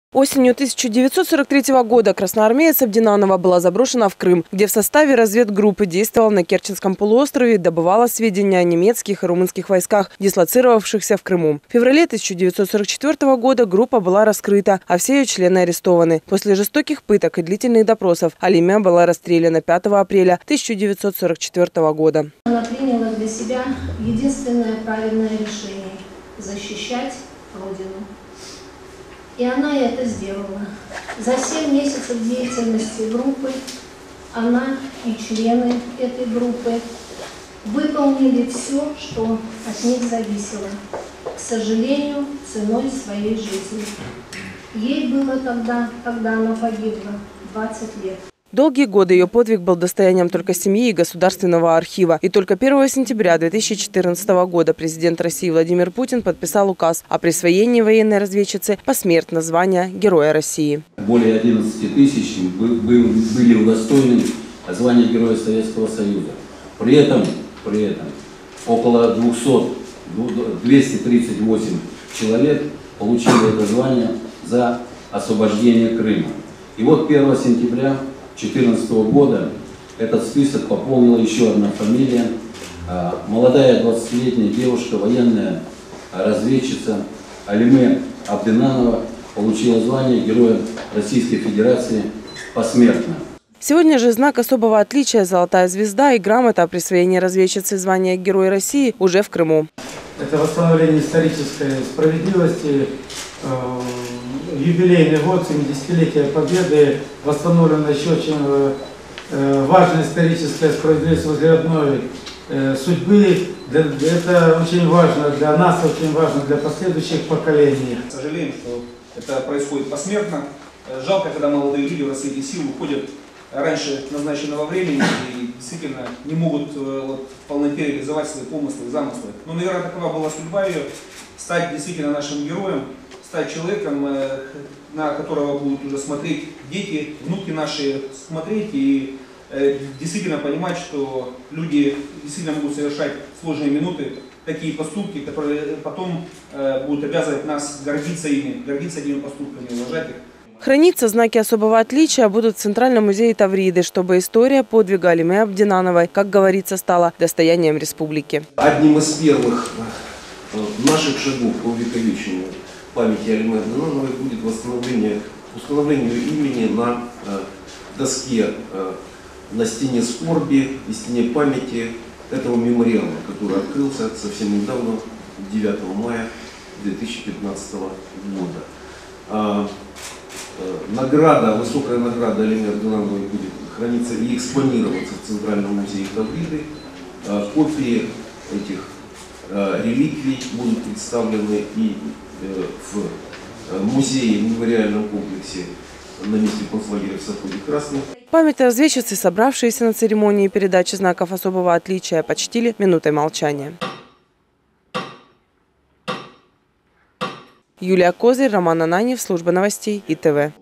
Осенью 1943 года красноармеец Абдинанова была заброшена в Крым, где в составе разведгруппы действовала на Керченском полуострове и добывала сведения о немецких и румынских войсках, дислоцировавшихся в Крыму. В феврале 1944 года группа была раскрыта, а все ее члены арестованы. После жестоких пыток и длительных допросов Алиме была расстреляна 5 апреля 1944 года. Она приняла для себя единственное правильное решение – защищать Родину. И она это сделала. За 7 месяцев деятельности группы она и члены этой группы выполнили все, что от них зависело. К сожалению, ценой своей жизни. Ей было тогда, когда она погибла, 20 лет. Долгие годы ее подвиг был достоянием только семьи и Государственного архива. И только 1 сентября 2014 года президент России Владимир Путин подписал указ о присвоении военной разведчице посмертно звания Героя России. Более 11 тысяч были удостоены звания Героя Советского Союза. При этом около 238 человек получили это звание за освобождение Крыма. И вот 1 сентября 2014 года этот список пополнила еще одна фамилия. Молодая 20-летняя девушка, военная разведчица Алиме Абдинанова получила звание Героя Российской Федерации посмертно. Сегодня же знак особого отличия «Золотая звезда» и грамота о присвоении разведчицы звания Героя России уже в Крыму. Это восстановление исторической справедливости. Юбилейный год, 70-летие Победы, восстановлена еще очень важная историческая справедливость возле одной судьбы. Это очень важно для нас, очень важно для последующих поколений. Сожалеем, что это происходит посмертно. Жалко, когда молодые люди в рассвете сил уходят раньше назначенного времени и действительно не могут в полноте реализовать свои помыслы и замыслы. Но, наверное, такова была судьба ее, стать действительно нашим героем, стать человеком, на которого будут уже смотреть дети, внуки наши, смотреть и действительно понимать, что люди действительно могут совершать сложные минуты, такие поступки, которые потом будут обязывать нас гордиться этими поступками, уважать их. Храниться знаки особого отличия будут в Центральном музее Тавриды, чтобы история подвига Алиме Абдинановой, как говорится, стала достоянием республики. Одним из первых наших шагов по увековечению памяти Алиме Абдинановой будет установление имени на доске, на стене скорби и стене памяти этого мемориала, который открылся совсем недавно, 9 мая 2015 года. Награда, высокая награда Алиме Абдинановой будет храниться и экспонироваться в Центральном музее Тавриды. Копии этих реликвий будут представлены и в музее, мемориальном комплексе на месте концлагеря в Соколе Красный. Память разведчицы, собравшиеся на церемонии передачи знаков особого отличия, почтили минутой молчания. Юлия Козырь, Роман Ананьев, служба новостей ИТВ.